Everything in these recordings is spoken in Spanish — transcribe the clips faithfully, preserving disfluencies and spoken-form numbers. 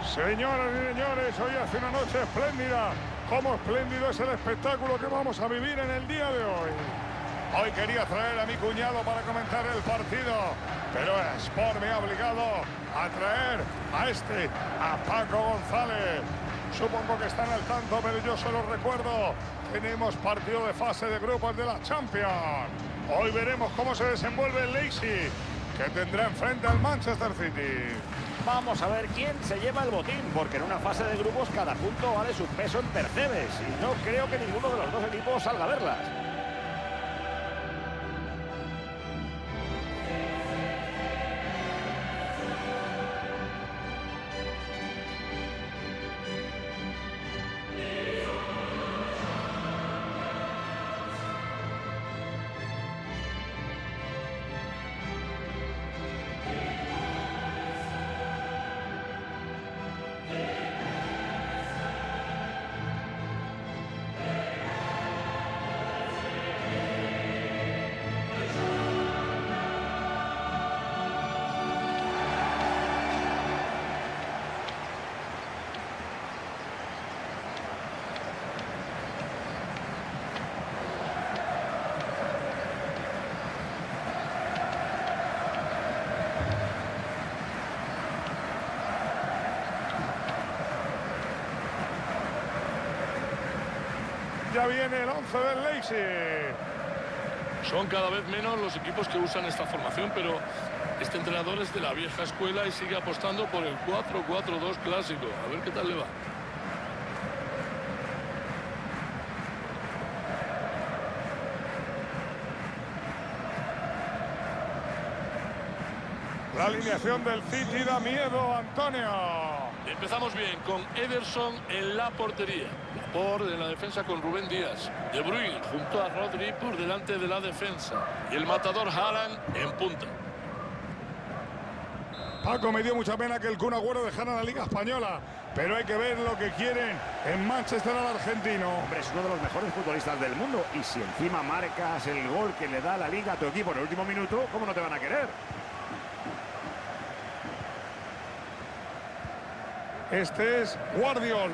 Señoras y señores, hoy hace una noche espléndida. Cómo espléndido es el espectáculo que vamos a vivir en el día de hoy. Hoy quería traer a mi cuñado para comentar el partido, pero Sport me ha obligado a traer a este, a Paco González. Supongo que están al tanto, pero yo se los recuerdo. Tenemos partido de fase de grupos de la Champions. Hoy veremos cómo se desenvuelve el Leipzig, que tendrá enfrente al Manchester City. Vamos a ver quién se lleva el botín, porque en una fase de grupos cada punto vale su peso en terceres. Y no creo que ninguno de los dos equipos salga a verlas. Ya viene el once del Leipzig. Son cada vez menos los equipos que usan esta formación, pero este entrenador es de la vieja escuela y sigue apostando por el cuatro cuatro dos clásico. A ver qué tal le va. La alineación del City da miedo, Antonio. Empezamos bien con Ederson en la portería. Laporte en la defensa con Rubén Díaz. De Bruyne junto a Rodri por delante de la defensa. Y el matador Haaland en punta. Paco, me dio mucha pena que el Kun Agüero dejara la Liga Española, pero hay que ver lo que quieren en Manchester al argentino. Hombre, es uno de los mejores futbolistas del mundo. Y si encima marcas el gol que le da la Liga a tu equipo en el último minuto, ¿cómo no te van a querer? Este es Guardiol.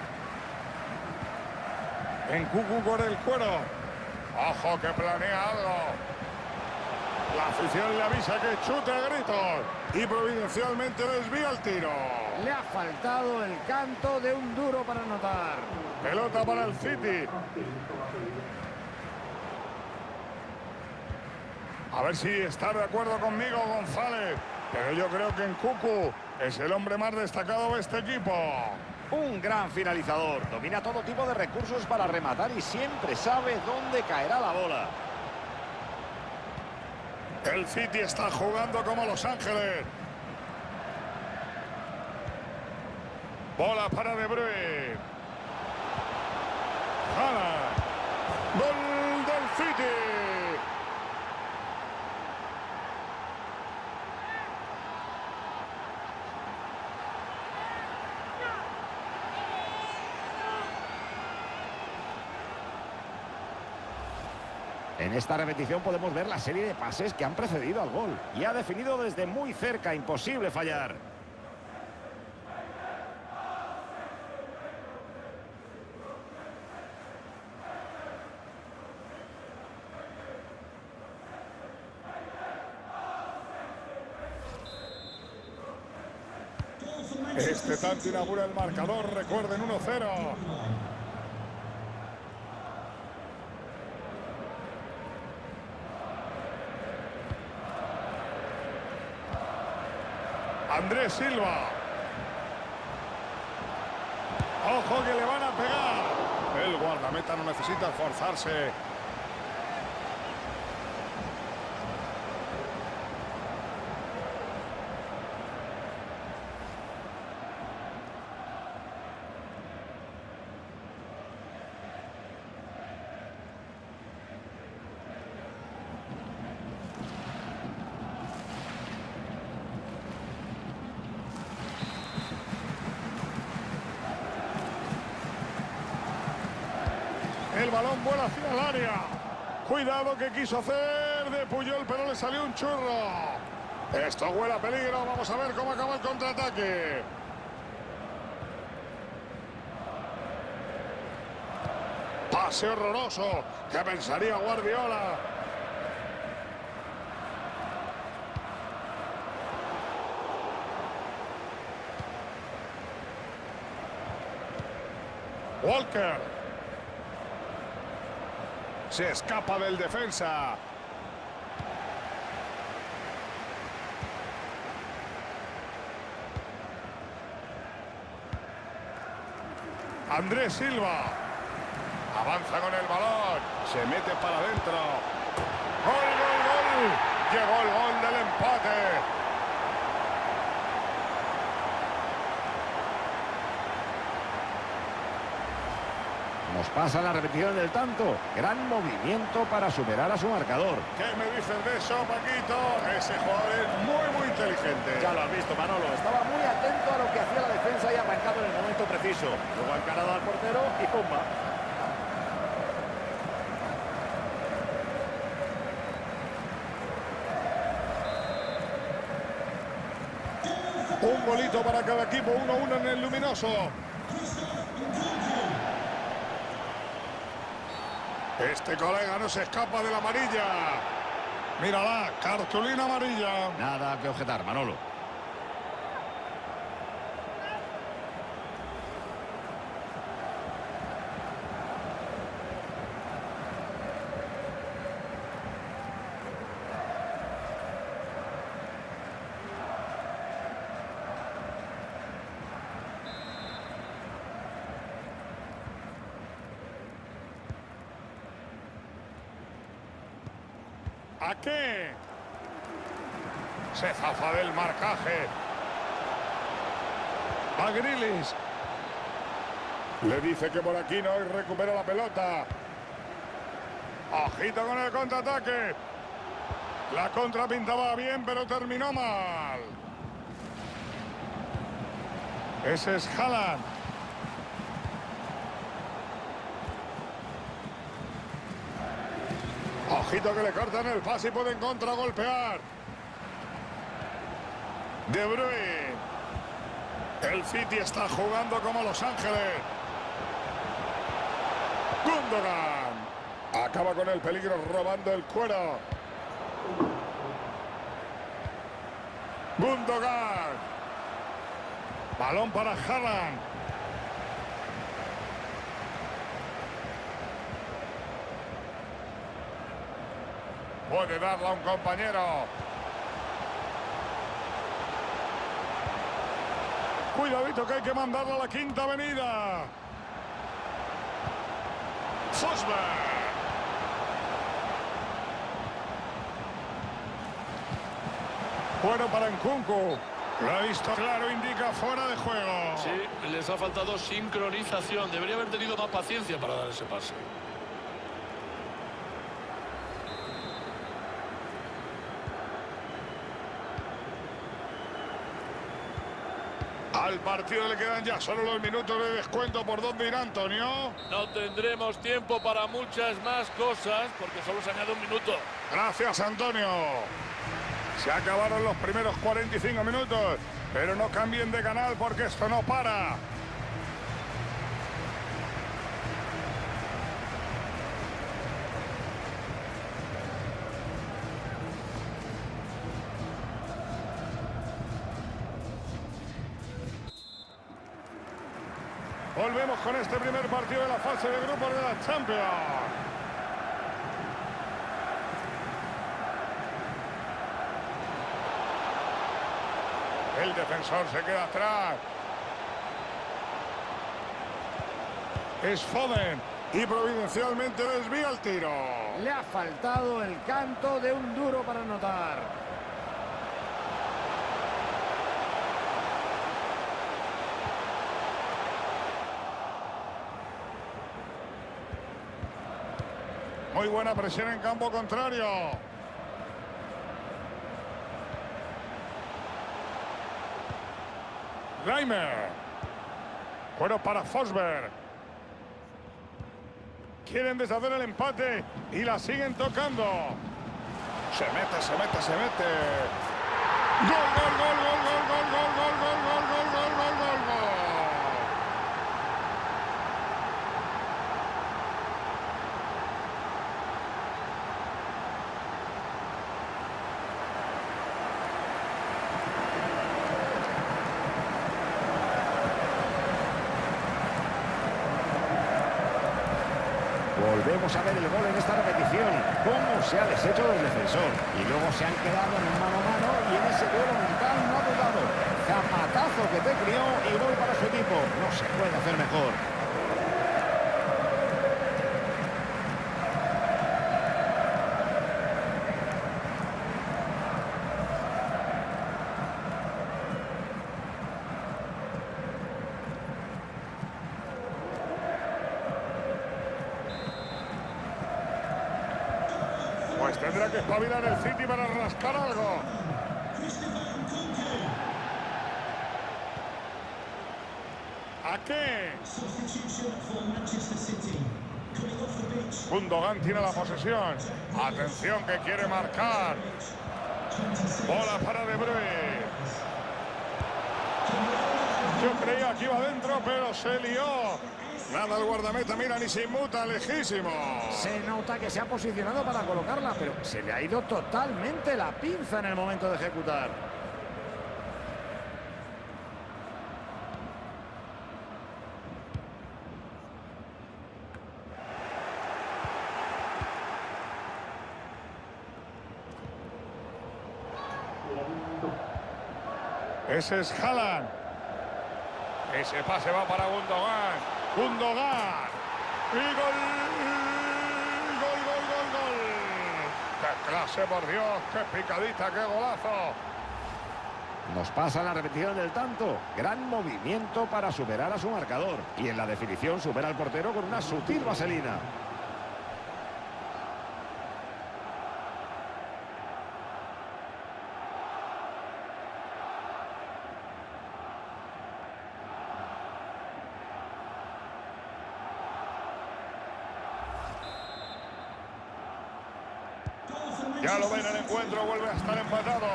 En Cucu con el cuero. Ojo que planea algo. La afición le avisa que chute a gritos. Y providencialmente desvía el tiro. Le ha faltado el canto de un duro para anotar. Pelota para el City. A ver si está de acuerdo conmigo González. Pero yo creo que en Cucu es el hombre más destacado de este equipo. Un gran finalizador. Domina todo tipo de recursos para rematar y siempre sabe dónde caerá la bola. El City está jugando como Los Ángeles. Bola para De Bruyne. Haaland. Gol del City. En esta repetición podemos ver la serie de pases que han precedido al gol. Y ha definido desde muy cerca, imposible fallar. Este tanto inaugura el marcador, recuerden, uno cero. Andrés Silva. Ojo que le van a pegar. El guardameta no necesita esforzarse. El balón vuela hacia el área. Cuidado que quiso hacer de Puyol, pero le salió un churro. Esto huele a peligro. Vamos a ver cómo acaba el contraataque. Pase horroroso. ¿Qué pensaría Guardiola? Walker. Se escapa del defensa. Andrés Silva. Avanza con el balón. Se mete para adentro. ¡Gol, gol, gol! Llegó el gol del empate. Nos pasa la repetición del tanto. Gran movimiento para superar a su marcador. ¿Qué me dices de eso, Paquito? Ese jugador es muy, muy inteligente. Ya lo has visto, Manolo. Estaba muy atento a lo que hacía la defensa y arrancado en el momento preciso. Luego ha encarado al portero y ¡pumba! Un golito para cada equipo, uno a uno en el luminoso. Este colega no se escapa de la amarilla. Mírala, cartulina amarilla. Nada que objetar, Manolo. ¿A qué? Se zafa del marcaje. A Grealish. Le dice que por aquí no y recupera la pelota. Ojito con el contraataque. La contra pintaba bien, pero terminó mal. Ese es Haaland. Ojito que le cortan el pase y pueden contragolpear. De Bruyne. El City está jugando como Los Ángeles. Gundogan. Acaba con el peligro robando el cuero. Gundogan. Balón para Haaland. Puede darla a un compañero. Cuidadito que hay que mandarla a la quinta avenida. Forsberg. Bueno para Nkunku. Lo ha visto claro, indica fuera de juego. Sí, les ha faltado sincronización. Debería haber tenido más paciencia para dar ese pase. Al partido le quedan ya solo los minutos de descuento. ¿Por dónde irá, Antonio? No tendremos tiempo para muchas más cosas porque solo se añade un minuto. Gracias, Antonio. Se acabaron los primeros cuarenta y cinco minutos, pero no cambien de canal porque esto no para. Volvemos con este primer partido de la fase de grupos de la Champions. El defensor se queda atrás. Es Foden y providencialmente desvía el tiro. Le ha faltado el canto de un duro para anotar. Muy buena presión en campo contrario. Reimer. Bueno para Forsberg. Quieren deshacer el empate y la siguen tocando. Se mete, se mete, se mete. Gol, gol, gol, gol, gol, gol, gol, gol, gol, gol, gol, gol, gol, gol, gol. Volvemos a ver el gol en esta repetición. Cómo se ha deshecho del defensor. Y luego se han quedado en el mano a mano y en ese duelo mental no ha dudado. Zapatazo que te crió y gol para su equipo. No se puede hacer mejor. Pues tendrá que espabilar el City para rascar algo. ¿A qué? Gundogan tiene la posesión. Atención que quiere marcar. Bola para De Bruyne. Yo creía que iba adentro, pero se lió. Nada, el guardameta, mira, ni se inmuta, lejísimo. Se nota que se ha posicionado para colocarla, pero se le ha ido totalmente la pinza en el momento de ejecutar. Ese es Haaland. Ese pase va para Gundogan. Gundogan. Y gol. Gol, gol, gol, gol. ¡Qué clase, por Dios! ¡Qué picadita, qué golazo! Nos pasa la repetición del tanto. Gran movimiento para superar a su marcador. Y en la definición supera al portero con una sutil vaselina. Ya lo ven, el encuentro vuelve a estar empatado.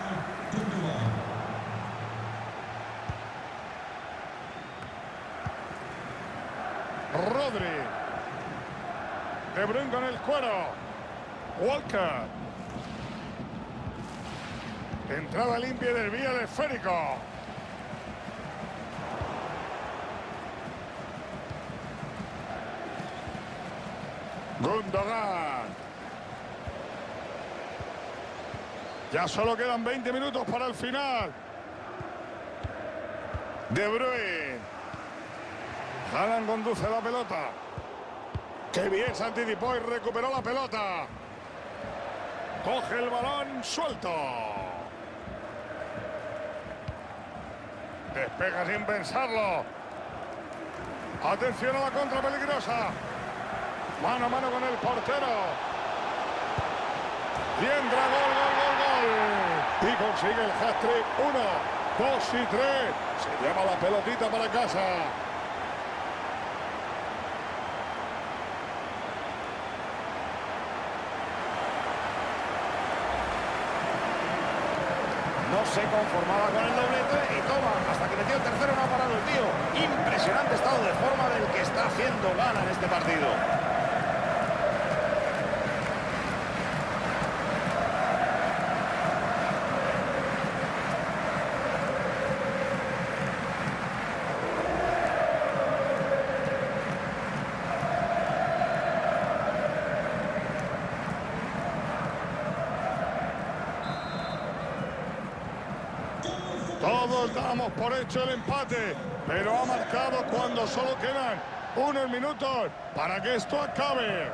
Rodri. De Bruyne con el cuero. Walker. Entrada limpia y desvía el esférico. Gundogan. Ya solo quedan veinte minutos para el final. De Bruyne. Haaland conduce la pelota. ¡Qué bien se anticipó y recuperó la pelota! Coge el balón suelto. Despeja sin pensarlo. Atención a la contra peligrosa. Mano a mano con el portero. Y entra, gol, gol, gol, gol. Y consigue el hat-trick. Uno, dos y tres. Se lleva la pelotita para casa. No se conformaba con el doblete y toma, hasta que metió el tercero no ha parado el tío. Impresionante estado de forma del que está haciendo gala en este partido. Todos damos por hecho el empate, pero ha marcado cuando solo quedan unos minutos para que esto acabe.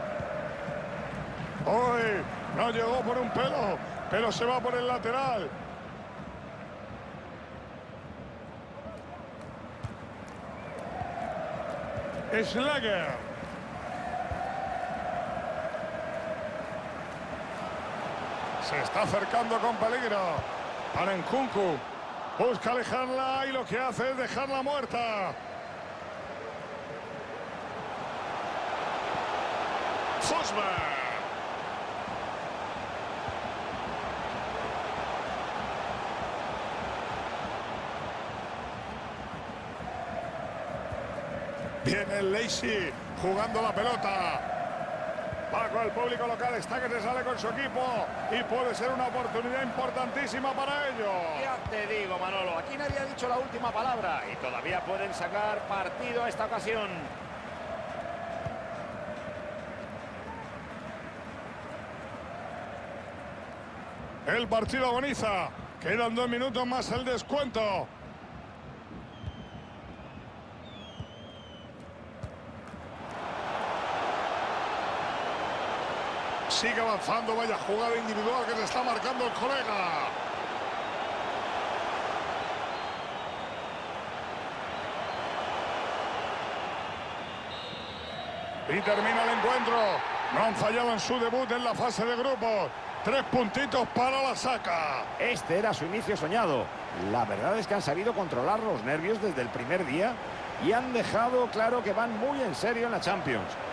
Hoy no llegó por un pelo, pero se va por el lateral. Schlager. Se está acercando con peligro. Para Nkunku. Busca alejarla y lo que hace es dejarla muerta. Forsberg. Viene el Leipzig jugando la pelota. Va con el público local, está que se sale con su equipo y puede ser una oportunidad importantísima para ellos. Ya te digo, Manolo, aquí nadie ha dicho la última palabra y todavía pueden sacar partido a esta ocasión. El partido agoniza. Quedan dos minutos más el descuento. Sigue avanzando, vaya jugada individual que se está marcando el colega. Y termina el encuentro. No han fallado en su debut en la fase de grupos. Tres puntitos para la saca. Este era su inicio soñado. La verdad es que han sabido controlar los nervios desde el primer día y han dejado claro que van muy en serio en la Champions.